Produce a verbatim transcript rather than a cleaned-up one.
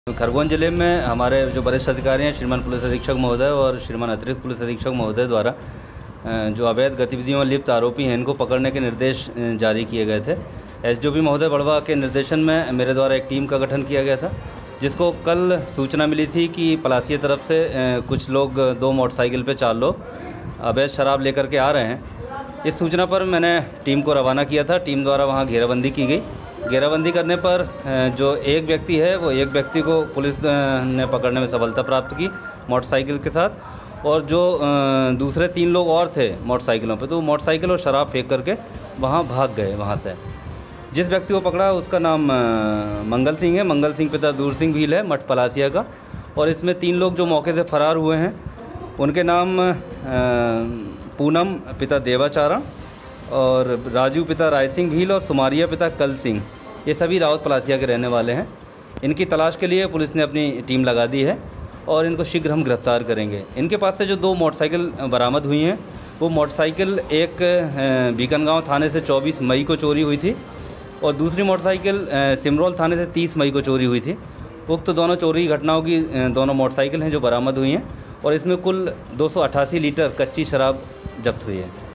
खरगोन जिले में हमारे जो वरिष्ठ अधिकारी हैं, श्रीमान पुलिस अधीक्षक महोदय और श्रीमान अतिरिक्त पुलिस अधीक्षक महोदय द्वारा जो अवैध गतिविधियों में लिप्त आरोपी हैं, इनको पकड़ने के निर्देश जारी किए गए थे। एसडीओपी महोदय बड़वा के निर्देशन में मेरे द्वारा एक टीम का गठन किया गया था, जिसको कल सूचना मिली थी कि पलासिया तरफ से कुछ लोग दो मोटरसाइकिल पर चार लोग अवैध शराब लेकर के आ रहे हैं। इस सूचना पर मैंने टीम को रवाना किया था। टीम द्वारा वहाँ घेराबंदी की गई। घेराबंदी करने पर जो एक व्यक्ति है, वो एक व्यक्ति को पुलिस ने पकड़ने में सफलता प्राप्त की मोटरसाइकिल के साथ, और जो दूसरे तीन लोग और थे मोटरसाइकिलों पे, तो वो मोटरसाइकिल और शराब फेंक करके वहाँ भाग गए वहाँ से। जिस व्यक्ति को पकड़ा उसका नाम मंगल सिंह है। मंगल सिंह पिता दूर सिंह भील है, मठ पलासिया का। और इसमें तीन लोग जो मौके से फरार हुए हैं, उनके नाम पूनम पिता देवाचारण और राजू पिता राय सिंह भील और सुमारिया पिता कल सिंह, ये सभी रावत पलासिया के रहने वाले हैं। इनकी तलाश के लिए पुलिस ने अपनी टीम लगा दी है और इनको शीघ्र हम गिरफ्तार करेंगे। इनके पास से जो दो मोटरसाइकिल बरामद हुई हैं, वो मोटरसाइकिल एक बीकनगांव थाने से चौबीस मई को चोरी हुई थी और दूसरी मोटरसाइकिल सिमरोल थाने से तीस मई को चोरी हुई थी। उक्त तो दोनों चोरी घटनाओं की दोनों मोटरसाइकिल हैं जो बरामद हुई हैं, और इसमें कुल दो सौ अट्ठासी लीटर कच्ची शराब जब्त हुई है।